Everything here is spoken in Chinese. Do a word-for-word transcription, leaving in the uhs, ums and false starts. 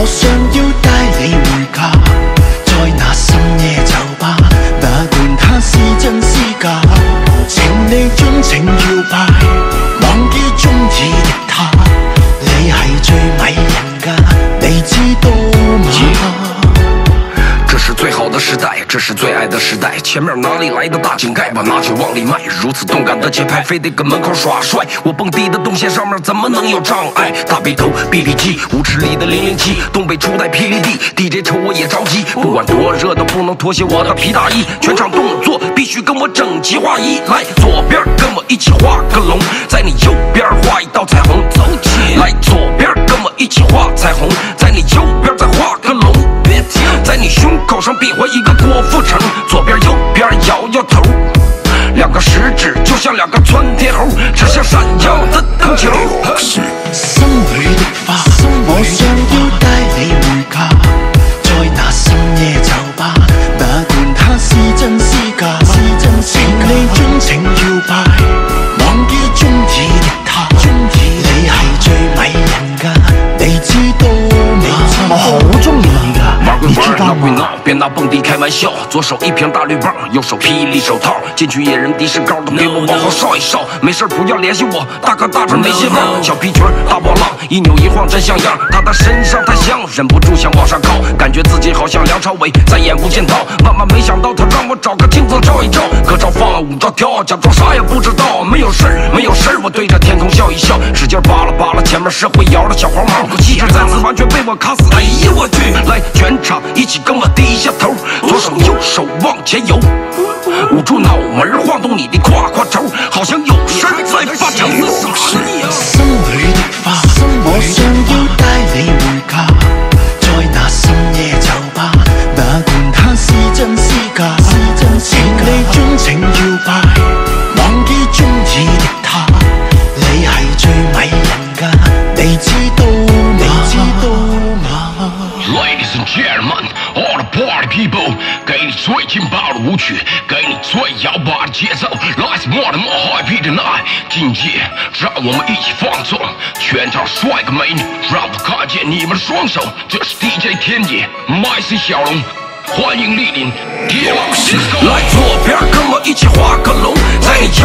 我想要帶你回家，在那深夜酒吧，哪管它是真是假，情理中情搖擺，忘記中意的他，你係最迷人㗎，你知道嗎？ 这是最好的时代，这是最爱的时代。前面哪里来的大井盖，把拿去往里卖。如此动感的节拍，非得跟门口耍帅。我蹦迪的动线上面怎么能有障碍？大背头、B B 机，舞池里的零零七，东北初代霹雳地 ，D J 瞅我也着急。不管多热都不能脱下我的皮大衣，全场动作必须跟我整齐划一。来，左边跟我一起画个龙，在你右边画一道彩虹。走起来，左边跟我一起画彩虹，在你右边再画个龙。 在你胸口上比划一个郭富城，左边右边摇摇头，两个食指就像两个窜天猴，指向闪耀的灯球。 心裏的花，我想要帶你回家，在那深夜酒吧，哪管它是真是假，情理中情搖擺，忘記中意的他，你係最迷人㗎，你知道嗎？我好中意你㗎。 玩归玩，闹归闹，别拿蹦迪开玩笑。左手一瓶大绿棒，右手霹雳手套。进去野人的士高，都给我往后稍一稍。没事不要联系我，大哥大这没些忘。小皮裙大波浪，一扭一晃真像样。他的身上太香，忍不住想往上靠，感觉自己好像梁朝伟在演《无间道》。万万没想到他让我找个镜子照一照，歌照放，舞照跳，假装啥也不知道。没有事儿，没有事儿，我对着天空笑一笑，使劲扒拉扒拉前面是会摇的小黄毛。气质再次完全被我卡死，哎呀我去！来全场。 一起跟我低下头，左手右手往前游，捂住脑门晃动你的胯胯轴，好像有事在发愁。 心裏的花，我想要帶你回家，在那深夜酒吧，哪管它是真是假，情理中情搖擺，忘記中意的他，你係最迷人㗎，你知道你知道嗎？ Ladies and gentlemen, all the party people， 给你最劲爆的舞曲，给你最摇摆的节奏，来自 more than more happy tonight。今夜让我们一起放纵，全场帅哥美女，让我看见你们的双手。这是 D J 天野 ，M C 小龙，欢迎莅临。来左边跟我一起画个龙，在你右